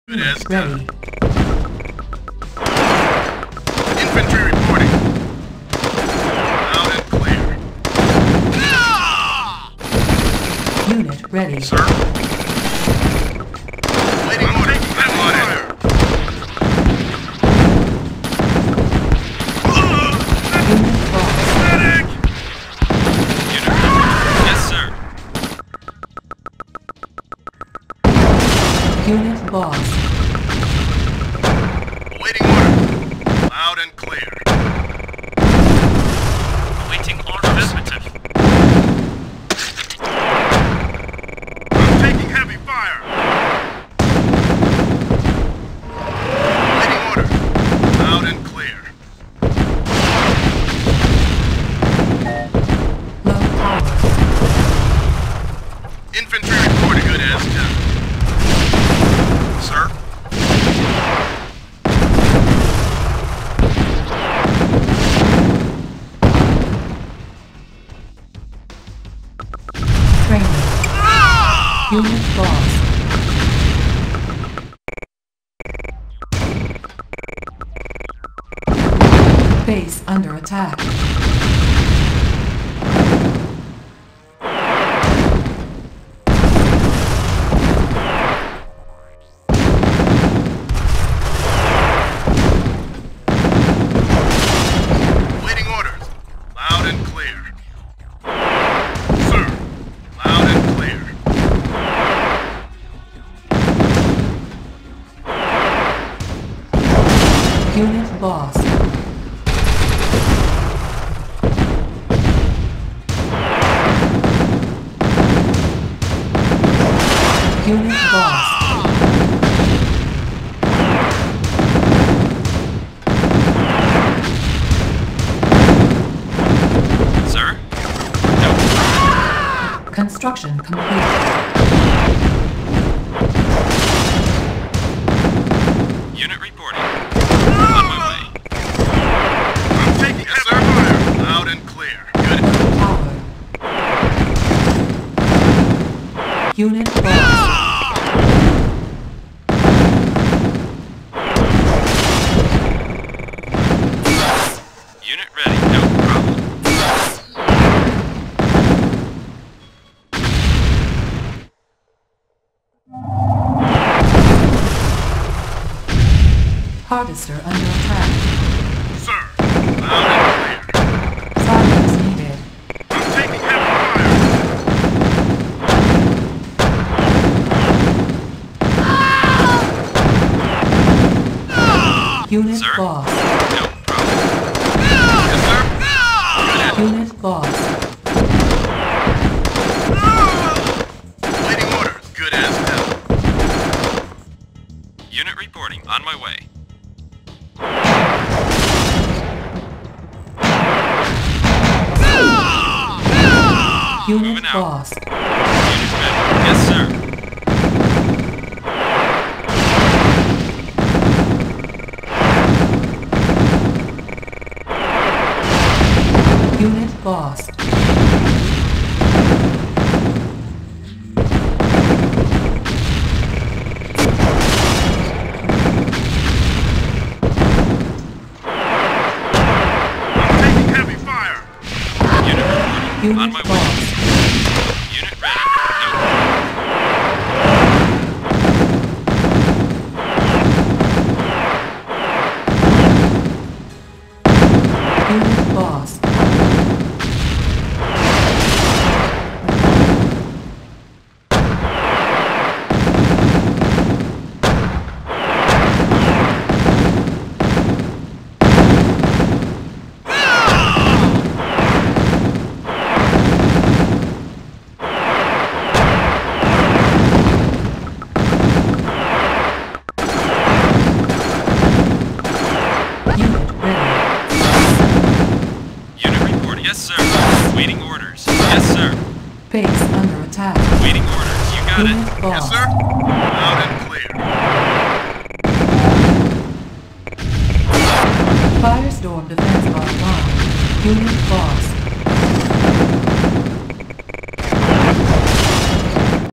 Good as Ready. done. Infantry reporting. Loud and clear. Unit ready. Sir. Waiting order. I'm on it. Unit lost. Medic! Unit. Yes, sir. Unit lost. Waiting order. Loud and clear. Awaiting orders. Affirmative. I'm taking heavy fire. Waiting order. Loud and clear. Low power. Infantry reporting. Good as done. Sir. Training. Unit lost. Base under attack. Waiting orders. Loud and clear. Sir. Loud and clear. Unit lost. Unit lost. Sir? Construction complete. Unit reporting. On my way. I'm taking heavy fire. Loud and clear. Good. Power. Unit lost. Unit ready. No problem. Harvester under attack. Sir. Loud and clear. Silence needed. I'm taking heavy fire. Unit Sir? lost. No problem. Yes, sir. Unit lost. Waiting orders. Good as done. Unit reporting. On my way. Unit Moving out. lost. Unit ready. Yes, sir. Unit lost. I'm taking heavy fire. Unit reporting. Unit On my way. lost. Unit ready. No. Unit lost. Unit ready. Unit reporting. Yes, sir. Waiting orders. Yes, sir. Base under attack. Waiting orders. You got Unit it. Yes, lost. sir. Loud and clear. Firestorm defense online. Unit lost.